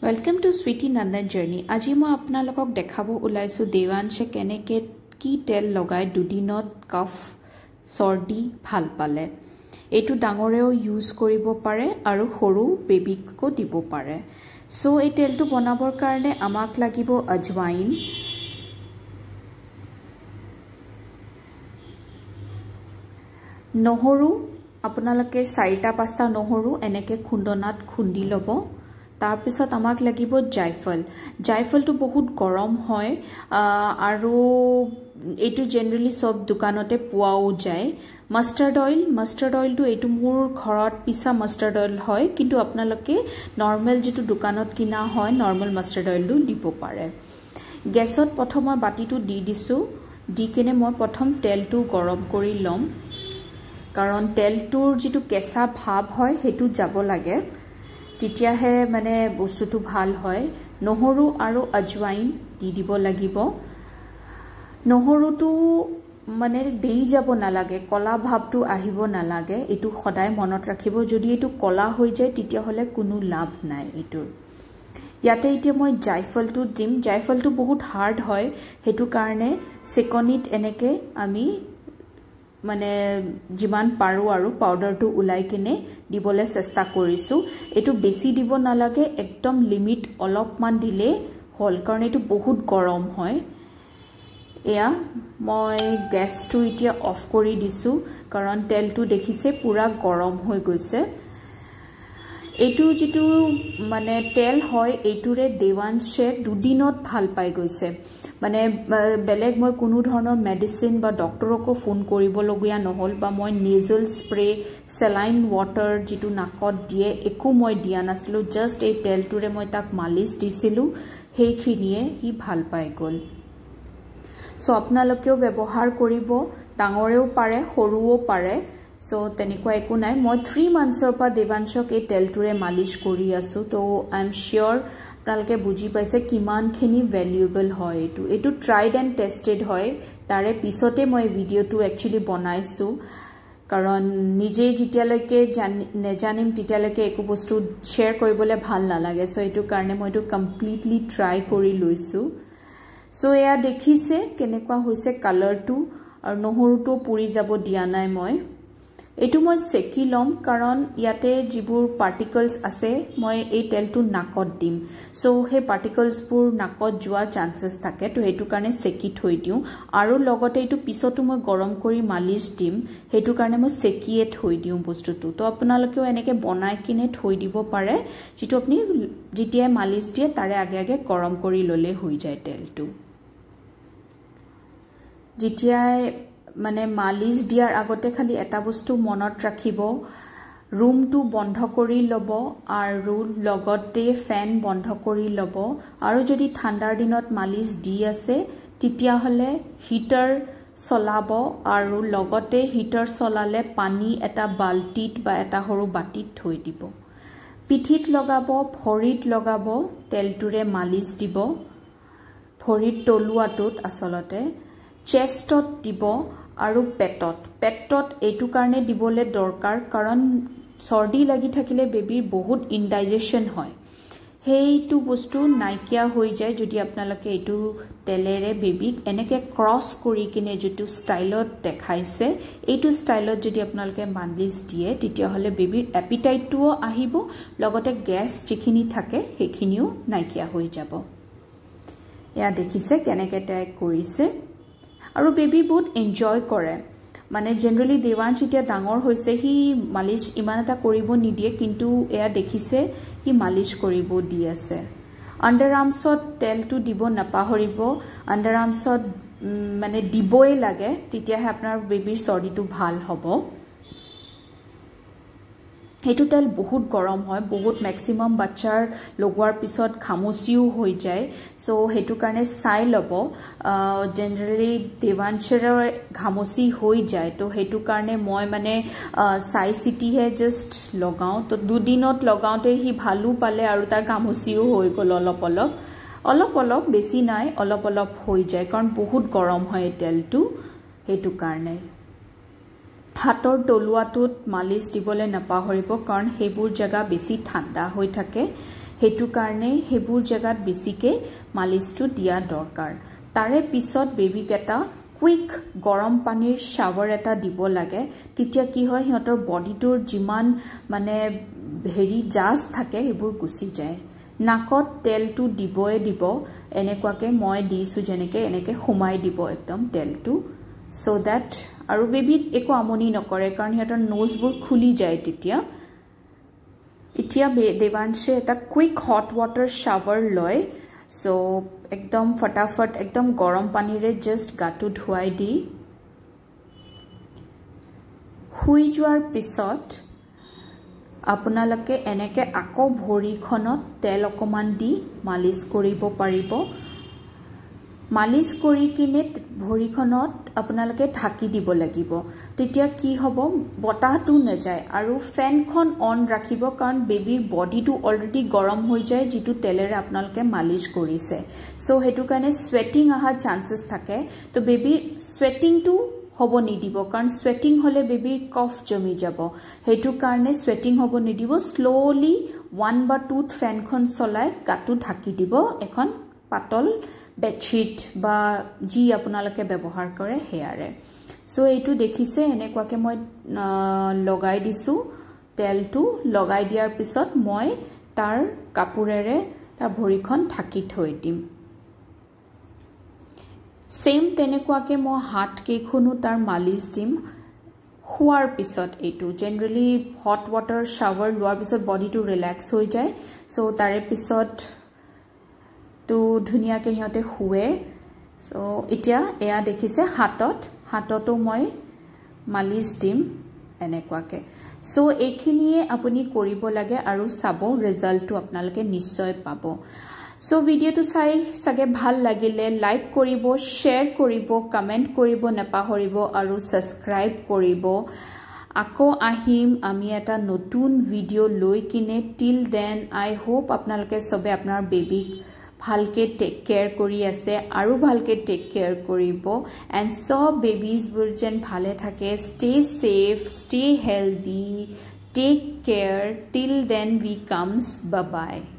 Welcome to Sweety Nandan journey. आज मैं आपनालोকক देखाबो उलाइसु देवांशे केनेके की तेल लगाय दुदिনত कफ सर्दी ভাল पाले। एटु डांगरेও यूज करिबो पारे आरु हरु बेबीको दिबो पारे। सो ए तेलटु बनाबर कारणे आमाक लागिबो अजवाइन, নহৰু आपनालोके 4-5টা নহৰু এনেকে खुंदनात खुंदी लबो। तार पिছত आमाक লাগিব जायफल। जायफलটো बहुत गरम হয় আৰু एटु जनरली सब दुकानते পোৱাও যায়। মাস্টার্ড অইলটো एटु मोर घरत पिसा मास्टार्ड অইল হয়, কিন্তু आपनालोके नॉर्मल जेटु दुकानत किना হয় नॉर्मल मास्टार्ड অইলটো দিব পাৰে। गैसत प्रथम মই बाटिटु দি দিছো, দি কেনে মই प्रथम तेलटु गरम কৰি লম, कारण तेलटुर जेटु केसा भाव হয় हेतु जाबो লাগে, तितियाहे माने बस्तुटु भाल হয়। নহৰু আৰু अजवाइन দি দিব লাগিব। নহৰুটো माने देई जाबो नालागे, कला भावटु आहिबो नालागे। एटु सदाय मनत राखिबो, जदि एटु कला হৈ যায় तितिया हले कोनो लाभ নাই एटुर। याते इते মই जायफलटु दिम। जायफलटु बहुत हार्ड হয়, हेतु कारणे सेकनित एनेके आमी माने जिमान पारो आरो पाउडरटु उलाई किने दिबले चेष्टा करिसु। एटु बेसी दिबो नालागे, एकदम लिमिट अलपमान दिले हल, कारण एटु बहुत गरम হয়। एया মই गैसटु इतिया ऑफ करि दिसु, कारण तेलटु देखिसे पूरा गरम হৈ গৈছে। एटु जिटु माने तेल হয় एटुरे देवांशे दुदिনত ভাল पाइ গৈছে। माने बेलेग मैं कोनो धৰণৰ मेडिसिन बा डॉक्टरको फोन करिबलगिया নহল, बा मैं नेजल स्प्रे सेलाइन वाटर जिटु नाकत दिए एकु मैं दिया नासिलो। जस्ट ए तेलटुरे मैं ताक मालिश दिसिलु, हेखिनिए हि ভাল पाइ गल। सो आपनालोकेও व्यवहार करिबो, डांगरेও पारे हरुও पारे। सो तेनिका एकु नाइ। मैं 3 मान्थसर पा देवांशक ए तेलटुरे मालिश करि आसु, तो आई एम श्योर आपनालोके बुझी पाइसे किमानखिनि वैल्यूएबल হয়। एटु ट्राइड एंड टेस्टेड হয়। तारे पिछते मैं भिडिओटु एक्चुअली बनाइसु, कारण निजे जितियालके नेजानिम तितियालके एकु बस्तु शेयर करिबले ভাল नालागे। सो एटु कारणे मैं एटु कम्प्लीटली ट्राई करि लइसु। सो एया देखिसे केनेकुवा होइसे कालारटु, और নহৰুটো पुरी जाबो दिया नाइ। मैं एटु मैं सेकी लम, कारण याते जिबुर पार्टिकल्स आसे मैं ए तेलटु नाकत दिम। सो हे पार्टिकल्सपुर नाकत जुआ चान्सेस थाके, तो हेतु कारणे सेकी थৈ दिउ। आरो लगते एटु पिसतु मैं गरम करि मालिश दिम, हेतु कारणे मैं सेकिए थৈ दिउ बस्तुटु। तो आपनालोकेও एनेके बनाय किने थৈ दिबो पारे, जितु अपनि जितिया मालिश दिए तारे आगे आगे गरम करि लले হৈ যায় तेलटु। जितिया माने मालिश दियार आगते खाली एटा बस्तु मनत राखिबो, रूमटु बंध करि लबो आरु लगते फैन बंध करि लबो। आरु जदि ठंडार दिनत मालिश दि आसे तितिया हले हिटर चलाबो, आरु लगते हिटर चलाले पानी एटा बाल्टीत बा एटा हरु बाटित थৈ दिबो। पिठित लगाबो, भरित लगाबो, तेलटुरे मालिश दिबो। भरित तलुआटुत आसलते चेस्टत दिबो आरु पेटत एटु कारणे दिबले दरकार, कारण सर्दी लागि থাকিলে बेबीर बहुत इनडाइजेशन হয়। हेतु बस्तु नाइकिया হৈ যায় যদি आपनालोके एटु तेलेरे बेबीक एनेके क्रॉस करि किने जेतु स्टाइलत देखाइसे एटु स्टाइलत যদি आपनालोके मालिश दिए, तितिया हले बेबीर एपिटाइटटुओ आहिबो, लगते गैस जिखिनि থাকে हेखिनिও नाइकिया হৈ যাব। या देखिसे केनेके टाइ करिसे, आरु बेबी बहुत एन्जॉय करे। माने जनरली देवांश इतिया डांगर होइसे, हि मालिश इमान एटा करिबो निदिए, किन्तु एया देखिसे हि मालिश करिबो दि आसे। अंडर आर्मसत तेलटु दिबो नापाहरिबो। अंडर आर्मसत माने दिबोए लागे, तितियाहे आपनार बेबीर सर्दीटु ভাল हबो। एटु तेल बहुत गरम হয়, बहुत मैक्सिमम बच्चार लगवार पिছত खामुसिও হৈ যায়। सो हेतु कारणे चाइ लबो। जनरली देवांशर घामुसी হৈ যায়, तो हेतु कारणे মই মানে चाइ सिटिहे जस्ट लगाও। तो दुदिনত लगाওতে हि भालु पाले आरु तार घामुसिও হৈ গল অলপ অলপ बेसी নাই, অলপ অলপ হৈ যায়, कारण बहुत गरम হয় तेलटु। हेतु कारणे हाथर तलुआटुत मालिश दिबले नापाहरिब, कारण हेबुर जगह बेसी ठंडा হৈ থাকে। हेतु कारणे हेबुर जगात बेसिके मालिशटु दिया दरकार तारे पिছত बेबी केटा क्विक गरम पानीर शावर एटा दिबो लागे तिতিয়া की হয় হিহঁতৰ বডিটোৰ जिमान মানে হেৰি জাজ থাকে হেবুৰ গুছি যায় নাকত তেলটো দিবই দিব এনেকুৱাকে মই দিছো যেনেকে এনেকে খুমাই দিব একদম তেলটো so that আৰু বেবি একো আমনি নকৰে কাৰণ হিহঁতৰ নোজবোৰ খুলি যায় তিতিয়া ইতিয়া দেৱাংশে এটা কুইক হট ওয়াটাৰ শাৱাৰ লয় so एकदम फटाफट एकदम गरम पानी रे जस्ट गाटू धुआई दी हुई जोৱাৰ পিছত আপোনালোকে এনেকে আকো ভৰিখনত তেল অকমান দি মালিশ কৰিব পাৰিব মালিশ কৰি কিনে ভৰিখনত আপোনালোকে ঢাকি দিব লাগিব তেতিয়া কি হ'ব বতাহটো নজায় আৰু ফেনখন অন ৰাখিব কাৰণ বেবিৰ বডিটো অলৰেডি গৰম হৈ যায় যেটো তেলেৰে আপোনালোকে মালিশ কৰিছে সো হেতু কাৰণে স্ৱেটিং আহা চান্সেস থাকে তো বেবিৰ স্ৱেটিংটো হব নিদিব কাৰণ স্ৱেটিং হলে বেবিৰ কফ জমি যাব হেতু কাৰণে স্ৱেটিং হব নিদিব স্লোলি 1 বা 2 ফেনখন চলাই গাটো ঢাকি দিব এখন পাতল বেডশিট বা জি আপোনালোকে ব্যৱহাৰ কৰে হেয়াৰে সো এইটো দেখিছে এনেকুৱাকে মই লগাই দিছো তেলটো লগাই দিয়াৰ পিছত মই তাৰ কাপোৰেৰে তাৰ ভৰিখন ঢাকি থৈ দিম सेम তেনেকুৱাকে মই হাত কেখনো তাৰ মালিশ দিম हुआर पिছত এইটো জেনাৰেলি হট ওয়াটাৰ শাৱাৰ লোৱাৰ পিছত বডিটো ৰিল্যাক্স হৈ যায় সো তাৰে পিছত তো ধুনিয়াকে হিহঁতে हुए সো এতিয়া এয়া দেখিছে হাততো মই মালিশ দিম এনেকুৱাকে সো এইখিনিয়ে আপুনি কৰিব লাগে আৰু চাব ৰিজাল্টটো আপোনালোকে নিশ্চয় পাব সো ভিডিওটো চাই সগে ভাল লাগিলে লাইক কৰিব শেয়াৰ কৰিব কমেন্ট কৰিব নেপাহৰিব আৰু সাবস্ক্ৰাইব কৰিব আকৌ আহিম আমি এটা নতুন ভিডিও লৈ কিনে টিল দেন আই হোপ আপোনালোকে সবে আপোনাৰ বেবিক ভালকে টেক কেয়াৰ কৰি আছে আৰু ভালকে টেক কেয়াৰ কৰিব এন্ড সব বেবিজ বুৰজেন ভালে থাকে stay safe stay healthy take care till then we comes bye by